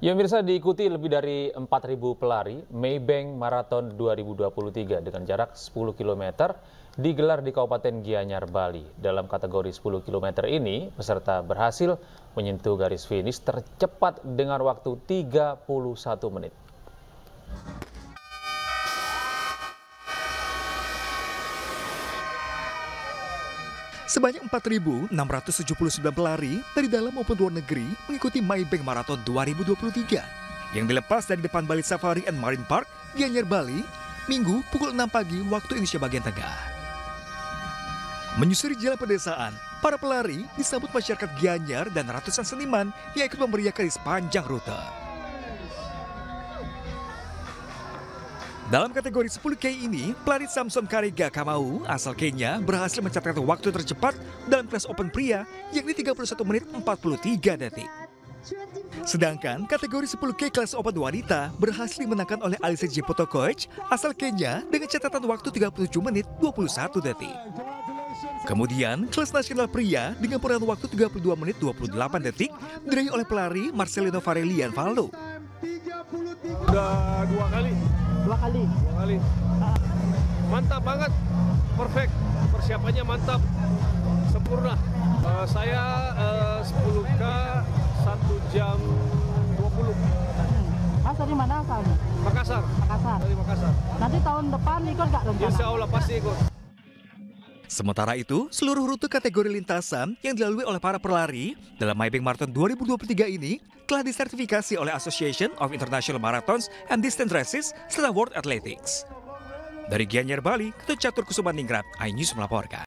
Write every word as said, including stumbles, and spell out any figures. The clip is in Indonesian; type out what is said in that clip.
Ya pemirsa, diikuti lebih dari empat ribu pelari, Maybank Marathon dua ribu dua puluh tiga dengan jarak sepuluh kilometer digelar di Kabupaten Gianyar, Bali. Dalam kategori sepuluh kilometer ini, peserta berhasil menyentuh garis finish tercepat dengan waktu tiga puluh satu menit. Sebanyak empat ribu enam ratus tujuh puluh sembilan pelari dari dalam maupun luar negeri mengikuti Maybank Marathon dua ribu dua puluh tiga yang dilepas dari depan Bali Safari and Marine Park, Gianyar, Bali, Minggu pukul enam pagi waktu Indonesia bagian tengah. Menyusuri jalan pedesaan, para pelari disambut masyarakat Gianyar dan ratusan seniman yang ikut memeriahkan di sepanjang rute. Dalam kategori sepuluh K ini, pelari Samson Kariga Kamau asal Kenya berhasil mencatatkan waktu tercepat dalam kelas Open pria, yakni tiga puluh satu menit empat puluh tiga detik. Sedangkan kategori sepuluh K kelas Open wanita berhasil dimenangkan oleh Alisa Jepotokoch asal Kenya dengan catatan waktu tiga puluh tujuh menit dua puluh satu detik. Kemudian, kelas nasional pria dengan perolehan waktu tiga puluh dua menit dua puluh delapan detik diraih oleh pelari Marcelino Varelian Vallo. Udah dua kali. Dua kali? Dua kali. Mantap banget, perfect. Persiapannya mantap, sempurna. Uh, saya uh, sepuluh K satu jam dua puluh. Mas dari mana asalnya? Makassar. Makassar. Dari Makassar. Nanti tahun depan ikut nggak rencana? Insya Allah pasti ikut. Sementara itu, seluruh rute kategori lintasan yang dilalui oleh para pelari dalam Maybank Marathon dua ribu dua puluh tiga ini telah disertifikasi oleh Association of International Marathons and Distance Races serta World Athletics. Dari Gianyar, Bali, Ketut Catur Kusumaningrat, iNews melaporkan.